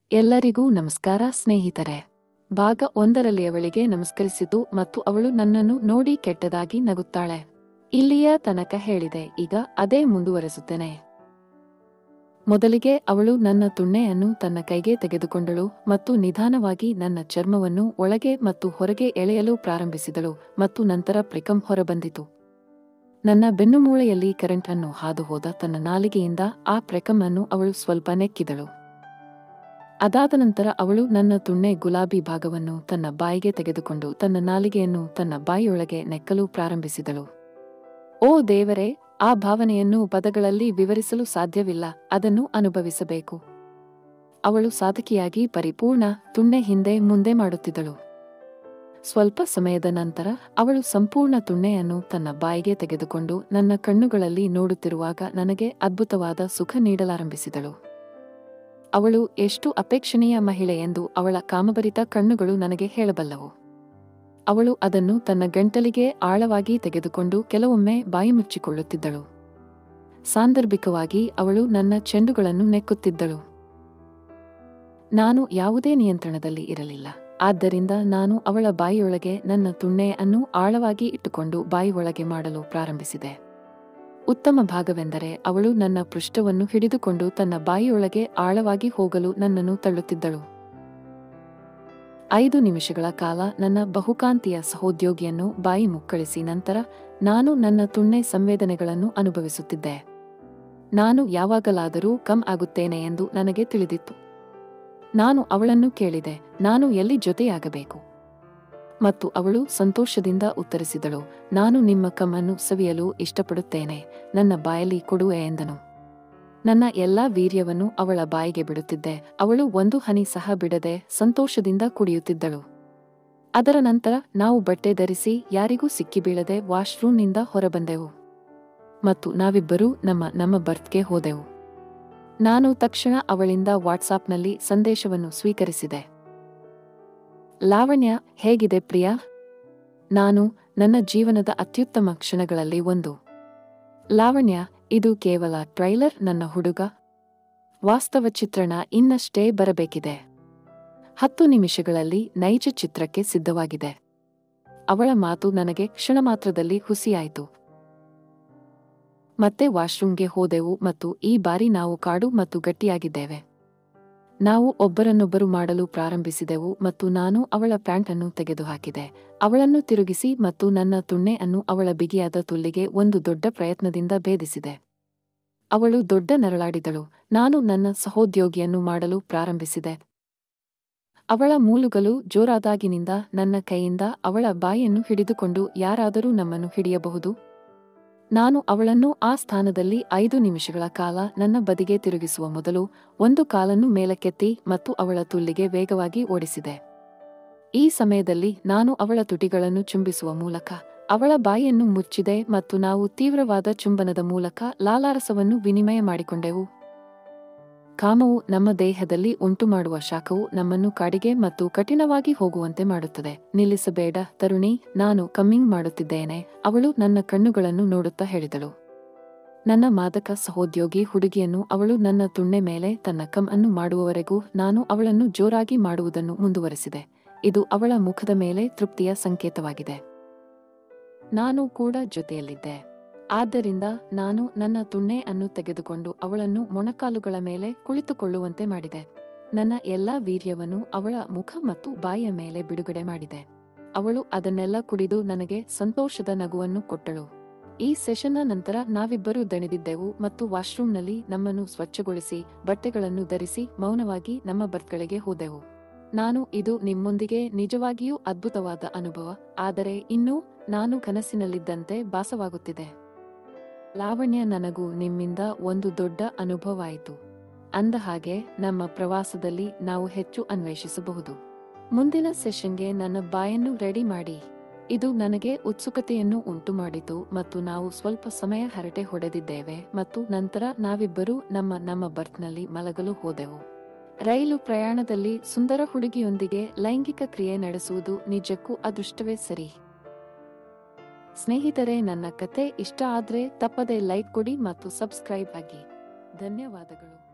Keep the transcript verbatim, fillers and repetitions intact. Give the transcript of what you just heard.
ಎಲ್ಲರಿಗೂ ನಮಸ್ಕಾರ ಸ್ನೇಹಿತರೆ. ಭಾಗ ಒಂದರಲ್ಲಿ ಅವಳಿಗೆ ನಮಸ್ಕರಿಸಿತು ಮತ್ತು ಅವಳು ನನ್ನನ್ನು ನೋಡಿ ಕೆಟ್ಟದಾಗಿ ನಗುತ್ತಾಳೆ. ಇಲ್ಲಿಯ ತನಕ ಹೇಳಿದೆ, ಈಗ ಅದೇ ಮುಂದುವರೆಸುತ್ತೇನೆ. ಮೊದಲಿಗೆ ಅವಳು ನನ್ನ ತುಣ್ಣೆಯನ್ನು ತನ್ನ ಕೈಗೆ ತೆಗೆದುಕೊಂಡಳು ಮತ್ತು ನಿಧಾನವಾಗಿ ನನ್ನ ಚರ್ಮವನ್ನು ಒಳಗೆ ಮತ್ತು ಹೊರಗೆ ಎಳೆಯಲು ಪ್ರಾರಂಭಿಸಿದಳು ಮತ್ತು ನಂತರ ಪ್ರಿಕಂ ಹೊರಬಂದಿತು. ನನ್ನ ಬೆನ್ನುಮೂಳೆಯಲ್ಲಿ ಕರೆಂಟ್ ಅನ್ನು ಹಾದುಹೋದ ತನ್ನ ನಾಲಿಗೆಯಿಂದ ಆ ಪ್ರೆಕಂ ಅನ್ನು ಅವಳು ಸ್ವಲ್ಪ ನೆಕ್ಕಿದಳು. ಅದಾದ ನಂತರ ಅವಳು ನನ್ನ ತುಣ್ಣೆ ಗುಲಾಬಿ ಭಾಗವನ್ನು ತನ್ನ ಬಾಯಿಗೆ ತೆಗೆದುಕೊಂಡು ತನ್ನ ನಾಲಿಗೆಯನ್ನು ತನ್ನ ಬಾಯಿಯೊಳಗೆ ನೆಕ್ಕಲು ಪ್ರಾರಂಭಿಸಿದಳು. ಓ ದೇವರೇ, ಆ ಭಾವನೆಯನ್ನು ಪದಗಳಲ್ಲಿ ವಿವರಿಸಲು ಸಾಧ್ಯವಿಲ್ಲ, ಅದನ್ನು ಅನುಭವಿಸಬೇಕು. ಅವಳು ಸಾಧಕಿಯಾಗಿ ಪರಿಪೂರ್ಣ ತುಣ್ಣೆ ಹಿಂದೆ ಮುಂದೆ ಮಾಡುತ್ತಿದ್ದಳು. ಸ್ವಲ್ಪ ಸಮಯದ ನಂತರ ಅವಳು ಸಂಪೂರ್ಣ ತುಣ್ಣೆಯನ್ನು ತನ್ನ ಬಾಯಿಗೆ ತೆಗೆದುಕೊಂಡು ನನ್ನ ಕಣ್ಣುಗಳಲ್ಲಿ ನೋಡುತ್ತಿರುವಾಗ ನನಗೆ ಅದ್ಭುತವಾದ ಸುಖ ನೀಡಲಾರಂಭಿಸಿದಳು. ಅವಳು ಎಷ್ಟು ಅಪೇಕ್ಷಣೀಯ ಮಹಿಳೆ ಎಂದು ಅವಳ ಕಾಮಭರಿತ ಕಣ್ಣುಗಳು ನನಗೆ ಹೇಳಬಲ್ಲವು. ಅವಳು ಅದನ್ನು ತನ್ನ ಗಂಟಲಿಗೆ ಆಳವಾಗಿ ತೆಗೆದುಕೊಂಡು ಕೆಲವೊಮ್ಮೆ ಬಾಯಿ ಮುಚ್ಚಿಕೊಳ್ಳುತ್ತಿದ್ದಳು. ಸಾಂದರ್ಭಿಕವಾಗಿ ಅವಳು ನನ್ನ ಚೆಂಡುಗಳನ್ನು ನೆಕ್ಕುತ್ತಿದ್ದಳು. ನಾನು ಯಾವುದೇ ನಿಯಂತ್ರಣದಲ್ಲಿ ಇರಲಿಲ್ಲ, ಆದ್ದರಿಂದ ನಾನು ಅವಳ ಬಾಯಿಯೊಳಗೆ ನನ್ನ ತುಣ್ಣೆಯನ್ನು ಆಳವಾಗಿ ಇಟ್ಟುಕೊಂಡು ಬಾಯಿಯೊಳಗೆ ಮಾಡಲು ಪ್ರಾರಂಭಿಸಿದೆ. ಉತ್ತಮ ಭಾಗವೆಂದರೆ ಅವಳು ನನ್ನ ಪೃಷ್ಠವನ್ನು ಹಿಡಿದುಕೊಂಡು ತನ್ನ ಬಾಯಿಯೊಳಗೆ ಆಳವಾಗಿ ಹೋಗಲು ನನ್ನನ್ನು ತಳ್ಳುತ್ತಿದ್ದಳು. ಐದು ನಿಮಿಷಗಳ ಕಾಲ ನನ್ನ ಬಹುಕಾಂತೀಯ ಸಹೋದ್ಯೋಗಿಯನ್ನು ಬಾಯಿ ಮುಕ್ಕಳಿಸಿ ನಂತರ ನಾನು ನನ್ನ ತುಣ್ಣೆ ಸಂವೇದನೆಗಳನ್ನು ಅನುಭವಿಸುತ್ತಿದ್ದೆ. ನಾನು ಯಾವಾಗಲಾದರೂ ಕಮ್ ಆಗುತ್ತೇನೆ ಎಂದು ನನಗೆ ತಿಳಿದಿತ್ತು. ನಾನು ಅವಳನ್ನು ಕೇಳಿದೆ, ನಾನು ಎಲ್ಲಿ ಜೊತೆಯಾಗಬೇಕು? ಮತ್ತು ಅವಳು ಸಂತೋಷದಿಂದ ಉತ್ತರಿಸಿದಳು, ನಾನು ನಿಮ್ಮ ಕಮ್ಮನ್ನು ಸವಿಯಲು ಇಷ್ಟಪಡುತ್ತೇನೆ, ನನ್ನ ಬಾಯಲ್ಲಿ ಕೊಡುವೆ ಎಂದನು. ನನ್ನ ಎಲ್ಲಾ ವೀರ್ಯವನ್ನು ಅವಳ ಬಾಯಿಗೆ ಬಿಡುತ್ತಿದ್ದೆ. ಅವಳು ಒಂದು ಹನಿ ಸಹ ಬಿಡದೆ ಸಂತೋಷದಿಂದ ಕುಡಿಯುತ್ತಿದ್ದಳು. ಅದರ ನಂತರ ನಾವು ಬಟ್ಟೆ ಧರಿಸಿ ಯಾರಿಗೂ ಸಿಕ್ಕಿಬೀಳದೆ ವಾಶ್ರೂಮ್ನಿಂದ ಹೊರಬಂದೆವು ಮತ್ತು ನಾವಿಬ್ಬರೂ ನಮ್ಮ ನಮ್ಮ ಬರ್ತ್ಗೆ ಹೋದೆವು. ನಾನು ತಕ್ಷಣ ಅವಳಿಂದ ವಾಟ್ಸಾಪ್ನಲ್ಲಿ ಸಂದೇಶವನ್ನು ಸ್ವೀಕರಿಸಿದೆ. ಲಾವಣ್ಯ, ಹೇಗಿದೆ ಪ್ರಿಯಾ? ನಾನು ನನ್ನ ಜೀವನದ ಅತ್ಯುತ್ತಮ ಕ್ಷಣಗಳಲ್ಲಿ ಒಂದು. ಲಾವಣ್ಯ, ಇದು ಕೇವಲ ಟ್ರೈಲರ್ ನನ್ನ ಹುಡುಗ. ವಾಸ್ತವ ಚಿತ್ರಣ ಇನ್ನಷ್ಟೇ ಬರಬೇಕಿದೆ. ಹತ್ತು ನಿಮಿಷಗಳಲ್ಲಿ ನೈಜ ಚಿತ್ರಕ್ಕೆ ಸಿದ್ಧವಾಗಿದೆ. ಅವಳ ಮಾತು ನನಗೆ ಕ್ಷಣ ಮಾತ್ರದಲ್ಲಿ ಹುಸಿಯಾಯಿತು. ಮತ್ತೆ ವಾಶ್ರೂಮ್ಗೆ ಹೋದೆವು ಮತ್ತು ಈ ಬಾರಿ ನಾವು ಕಾಡು ಮತ್ತು ಗಟ್ಟಿಯಾಗಿದ್ದೇವೆ. ನಾವು ಒಬ್ಬರನ್ನೊಬ್ಬರು ಮಾಡಲು ಪ್ರಾರಂಭಿಸಿದೆವು ಮತ್ತು ನಾನು ಅವಳ ಪ್ಯಾಂಟನ್ನು ತೆಗೆದುಹಾಕಿದೆ, ಅವಳನ್ನು ತಿರುಗಿಸಿ ಮತ್ತು ನನ್ನ ತುಣ್ಣೆ ಅನ್ನು ಅವಳ ಬಿಗಿಯಾದ ತುಲ್ಲಿಗೆ ಒಂದು ದೊಡ್ಡ ಪ್ರಯತ್ನದಿಂದ ಭೇದಿಸಿದೆ. ಅವಳು ದೊಡ್ಡ ನರಳಾಡಿದಳು. ನಾನು ನನ್ನ ಸಹೋದ್ಯೋಗಿಯನ್ನು ಮಾಡಲು ಪ್ರಾರಂಭಿಸಿದೆ. ಅವಳ ಮೂಲುಗಲು ಜೋರಾದಾಗಿನಿಂದ ನನ್ನ ಕೈಯಿಂದ ಅವಳ ಬಾಯಿಯನ್ನು ಹಿಡಿದುಕೊಂಡು ಯಾರಾದರೂ ನಮ್ಮನ್ನು ಹಿಡಿಯಬಹುದು. ನಾನು ಅವಳನ್ನು ಆ ಸ್ಥಾನದಲ್ಲಿ ಐದು ನಿಮಿಷಗಳ ಕಾಲ ನನ್ನ ಬದಿಗೆ ತಿರುಗಿಸುವ ಮೊದಲು ಒಂದು ಕಾಲನ್ನು ಮೇಲಕ್ಕೆತ್ತಿ ಮತ್ತು ಅವಳ ತುಲ್ಲಿಗೆ ವೇಗವಾಗಿ ಓಡಿಸಿದೆ. ಈ ಸಮಯದಲ್ಲಿ ನಾನು ಅವಳ ತುಟಿಗಳನ್ನು ಚುಂಬಿಸುವ ಮೂಲಕ ಅವಳ ಬಾಯಿಯನ್ನು ಮುಚ್ಚಿದೆ ಮತ್ತು ನಾವು ತೀವ್ರವಾದ ಚುಂಬನದ ಮೂಲಕ ಲಾಲಾರಸವನ್ನು ವಿನಿಮಯ ಮಾಡಿಕೊಂಡೆವು. ಕಾಮವು ನಮ್ಮ ದೇಹದಲ್ಲಿ ಉಂಟುಮಾಡುವ ಶಾಖವು ನಮ್ಮನ್ನು ಕಾಡಿಗೆ ಮತ್ತು ಕಠಿಣವಾಗಿ ಹೋಗುವಂತೆ ಮಾಡುತ್ತದೆ. ನಿಲ್ಲಿಸಬೇಡ ತರುಣಿ, ನಾನು ಕಮ್ಮಿಂಗ್ ಮಾಡುತ್ತಿದ್ದೇನೆ, ಅವಳು ನನ್ನ ಕಣ್ಣುಗಳನ್ನು ನೋಡುತ್ತಾ ಹೇಳಿದಳು. ನನ್ನ ಮಾದಕ ಸಹೋದ್ಯೋಗಿ ಹುಡುಗಿಯನ್ನು ಅವಳು ನನ್ನ ತುಣ್ಣೆ ಮೇಲೆ ತನ್ನ ಕಮ್ ಅನ್ನು ಮಾಡುವವರೆಗೂ ನಾನು ಅವಳನ್ನು ಜೋರಾಗಿ ಮಾಡುವುದನ್ನು ಮುಂದುವರೆಸಿದೆ. ಇದು ಅವಳ ಮುಖದ ಮೇಲೆ ತೃಪ್ತಿಯ ಸಂಕೇತವಾಗಿದೆ. ನಾನು ಕೂಡ ಜೊತೆಯಲ್ಲಿದ್ದೆ. ಆದ್ದರಿಂದ ನಾನು ನನ್ನ ತುಣ್ಣೆ ಅನ್ನು ತೆಗೆದುಕೊಂಡು ಅವಳನ್ನು ಮೊಣಕಾಲುಗಳ ಮೇಲೆ ಕುಳಿತುಕೊಳ್ಳುವಂತೆ ಮಾಡಿದೆ. ನನ್ನ ಎಲ್ಲಾ ವೀರ್ಯವನ್ನು ಅವಳ ಮುಖ ಮತ್ತು ಬಾಯಿಯ ಮೇಲೆ ಬಿಡುಗಡೆ ಮಾಡಿದೆ. ಅವಳು ಅದನ್ನೆಲ್ಲ ಕುಡಿದು ನನಗೆ ಸಂತೋಷದ ನಗುವನ್ನು ಕೊಟ್ಟಳು. ಈ ಸೆಷನ್ನ ನಂತರ ನಾವಿಬ್ಬರೂ ದಣಿದಿದ್ದೆವು ಮತ್ತು ವಾಶ್ರೂಮ್ನಲ್ಲಿ ನಮ್ಮನ್ನು ಸ್ವಚ್ಛಗೊಳಿಸಿ ಬಟ್ಟೆಗಳನ್ನು ಧರಿಸಿ ಮೌನವಾಗಿ ನಮ್ಮ ಬರ್ತ್ಗಳಿಗೆ ಹೋದೆವು. ನಾನು ಇದು ನಿಮ್ಮೊಂದಿಗೆ ನಿಜವಾಗಿಯೂ ಅದ್ಭುತವಾದ ಅನುಭವ, ಆದರೆ ಇನ್ನೂ ನಾನು ಕನಸಿನಲ್ಲಿದ್ದಂತೆ ಭಾಸವಾಗುತ್ತಿದೆ. ಲಾವಣ್ಯ, ನನಗೂ ನಿಮ್ಮಿಂದ ಒಂದು ದೊಡ್ಡ ಅನುಭವವಾಯಿತು. ಅಂದಹಾಗೆ ನಮ್ಮ ಪ್ರವಾಸದಲ್ಲಿ ನಾವು ಹೆಚ್ಚು ಅನ್ವೇಷಿಸಬಹುದು. ಮುಂದಿನ ಸೆಷನ್ಗೆ ನನ್ನ ಬಾಯನ್ನು ರೆಡಿ ಮಾಡಿ. ಇದು ನನಗೆ ಉತ್ಸುಕತೆಯನ್ನು ಉಂಟುಮಾಡಿತು ಮತ್ತು ನಾವು ಸ್ವಲ್ಪ ಸಮಯ ಹರಟೆ ಹೊಡೆದಿದ್ದೇವೆ ಮತ್ತು ನಂತರ ನಾವಿಬ್ಬರೂ ನಮ್ಮ ನಮ್ಮ ಬರ್ತ್ನಲ್ಲಿ ಮಲಗಲು ಹೋದೆವು. ರೈಲು ಪ್ರಯಾಣದಲ್ಲಿ ಸುಂದರ ಹುಡುಗಿಯೊಂದಿಗೆ ಲೈಂಗಿಕ ಕ್ರಿಯೆ ನಡೆಸುವುದು ನಿಜಕ್ಕೂ ಅದೃಷ್ಟವೇ ಸರಿ. ಸ್ನೇಹಿತರೆ, ನನ್ನ ಕತೆ ಇಷ್ಟ ಆದ್ರೆ ತಪ್ಪದೆ ಲೈಕ್ ಕೊಡಿ ಮತ್ತು ಸಬ್ಸ್ಕ್ರೈಬ್ ಆಗಿ. ಧನ್ಯವಾದಗಳು.